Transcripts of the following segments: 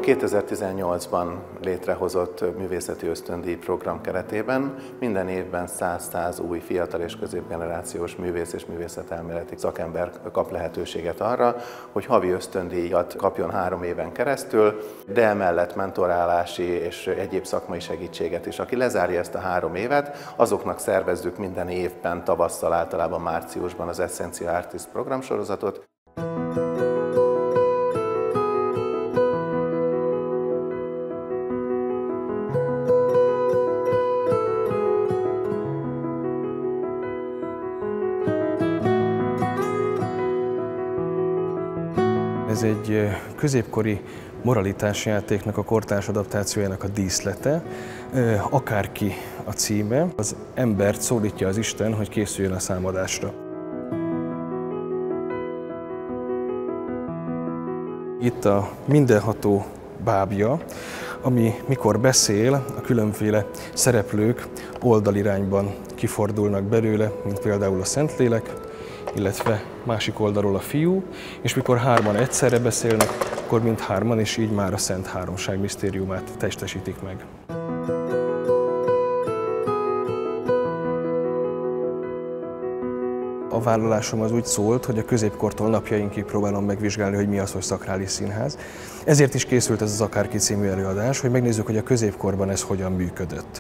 2018-ban létrehozott művészeti ösztöndíj program keretében minden évben 100 új fiatal és középgenerációs művész és művészetelméleti szakember kap lehetőséget arra, hogy havi ösztöndíjat kapjon 3 éven keresztül, de emellett mentorálási és egyéb szakmai segítséget is. Aki lezárja ezt a 3 évet, azoknak szervezzük minden évben, tavasszal, általában márciusban az Essential Artist programsorozatot. Ez egy középkori moralitásjátéknak, a kortárs adaptációjának a díszlete. Akárki a címe, az embert szólítja az Isten, hogy készüljön a számadásra. Itt a mindenható bábja, ami mikor beszél, a különféle szereplők oldalirányban kifordulnak belőle, mint például a Szentlélek, illetve másik oldalról a Fiú, és mikor 3-an egyszerre beszélnek, akkor mind 3-an, és így már a Szent Háromság misztériumát testesítik meg. A vállalásom az úgy szólt, hogy a középkortól napjainkig próbálom megvizsgálni, hogy mi az, hogy szakrális színház. Ezért is készült ez az Akárki című előadás, hogy megnézzük, hogy a középkorban ez hogyan működött.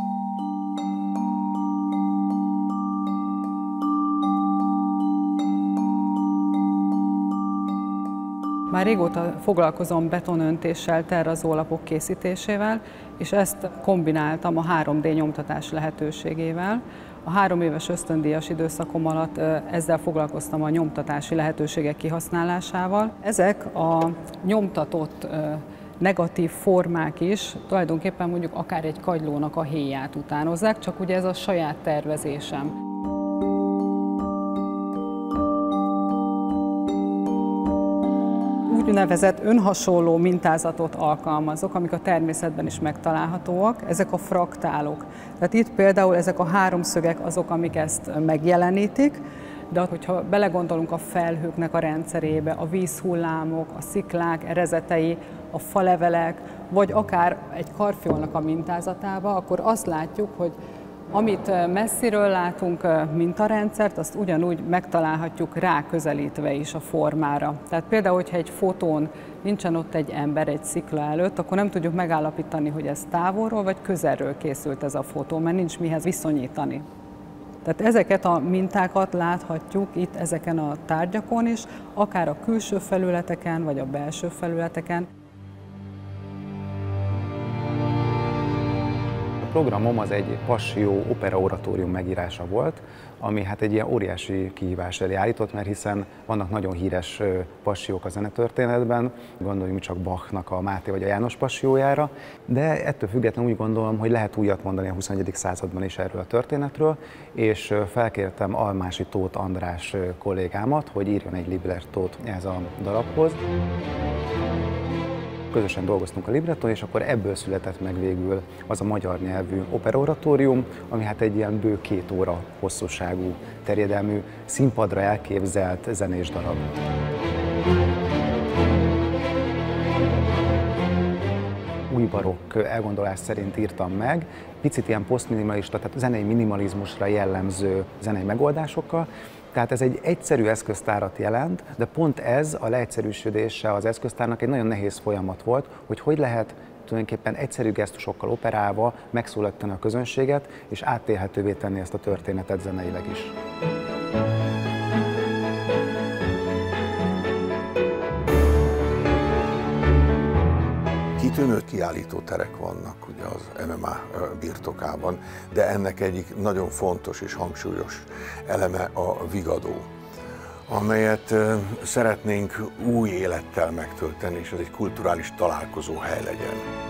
Már régóta foglalkozom betonöntéssel, terrazólapok készítésével, és ezt kombináltam a 3D nyomtatás lehetőségével. A 3 éves ösztöndíjas időszakom alatt ezzel foglalkoztam a nyomtatási lehetőségek kihasználásával. Ezek a nyomtatott negatív formák is tulajdonképpen mondjuk akár egy kagylónak a héját utánozzák, csak ugye ez a saját tervezésem. Úgynevezett önhasonló mintázatot alkalmazok, amik a természetben is megtalálhatóak, ezek a fraktálok. Tehát itt például ezek a 3 szögek azok, amik ezt megjelenítik, de hogyha belegondolunk a felhőknek a rendszerébe, a vízhullámok, a sziklák erezetei, a falevelek, vagy akár egy karfiolnak a mintázatába, akkor azt látjuk, hogy amit messziről látunk mintarendszert, azt ugyanúgy megtalálhatjuk ráközelítve is a formára. Tehát például, hogyha egy fotón nincsen ott egy ember egy szikla előtt, akkor nem tudjuk megállapítani, hogy ez távolról vagy közelről készült ez a fotó, mert nincs mihez viszonyítani. Tehát ezeket a mintákat láthatjuk itt ezeken a tárgyakon is, akár a külső felületeken, vagy a belső felületeken. A programom az egy Passió opera-oratórium megírása volt, ami hát egy ilyen óriási kihívás elé állított, mert hiszen vannak nagyon híres passiók a zenetörténetben, gondoljunk csak Bachnak a Máté vagy a János passiójára, de ettől függetlenül úgy gondolom, hogy lehet újat mondani a 21. században is erről a történetről, és felkértem Almási Tóth András kollégámat, hogy írjon egy librettót ehhez a darabhoz. Közösen dolgoztunk a libretton, és akkor ebből született meg végül az a magyar nyelvű operaoratórium, ami hát egy ilyen bő 2 óra hosszúságú, terjedelmű, színpadra elképzelt zenés darab. Új barokk elgondolás szerint írtam meg, picit ilyen posztminimalista, tehát zenei minimalizmusra jellemző zenei megoldásokkal. Tehát ez egy egyszerű eszköztárat jelent, de pont ez a leegyszerűsödése az eszköztárnak egy nagyon nehéz folyamat volt, hogy lehet tulajdonképpen egyszerű gesztusokkal operálva megszólaltani a közönséget, és átélhetővé tenni ezt a történetet zeneileg is. Kitűnő kiállítóterek vannak ugye az MMA birtokában, de ennek egyik nagyon fontos és hangsúlyos eleme a Vigadó, amelyet szeretnénk új élettel megtölteni, és ez egy kulturális találkozóhely legyen.